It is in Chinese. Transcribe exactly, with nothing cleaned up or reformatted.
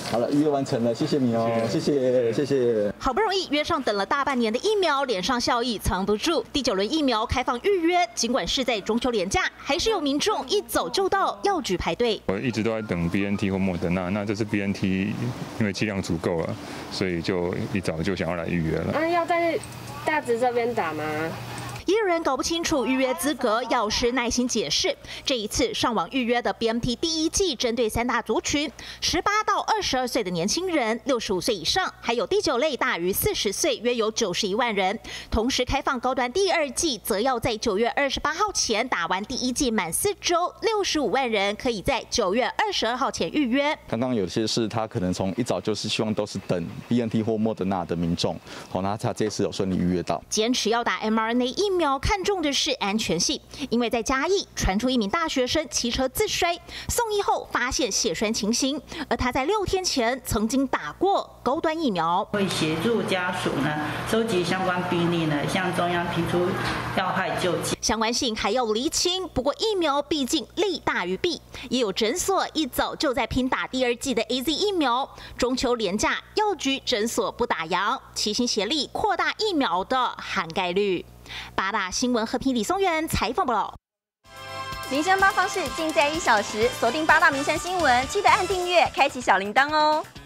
好了，预约完成了，谢谢你哦，谢谢谢谢。 好不容易约上等了大半年的疫苗，脸上笑意藏不住。第九轮疫苗开放预约，尽管是在中秋连假，还是有民众一走就到药局排队。 我一直都在等 B N T 或莫德纳，那这次 B N T 因为剂量足够了，所以就一早就想要来预约了。 那、啊、要在大直这边打吗？ 也有人搞不清楚预约资格，药师耐心解释。这一次上网预约的 B N T 第一剂针对三大族群：十八到二十二岁的年轻人、六十五岁以上，还有第九类大于四十岁，约有九十一万人。同时开放高端第二剂，则要在九月二十八号前打完第一剂满四周，六十五万人可以在九月二十二号前预约。 刚刚有些是他可能从一早就是希望都是等 B N T 或莫德纳的民众，好，那他这次有顺利预约到。 坚持要打 M R N A 疫苗。看重的是安全性，因为在嘉义传出一名大学生骑车自摔，送医后发现血栓情形，而他在六天前曾经打过高端疫苗。 会协助家属呢收集相关病例呢，向中央提出要害救济。 相关性还要厘清，不过疫苗毕竟利大于弊，也有诊所一早就在拼打第二剂的 A Z 疫苗。中秋连假，药局诊所不打烊，齐心协力扩大疫苗的涵盖率。八大新闻和平李松元采访报道。 民生八方式尽在一小时，锁定八大民生新闻，记得按订阅，开启小铃铛哦。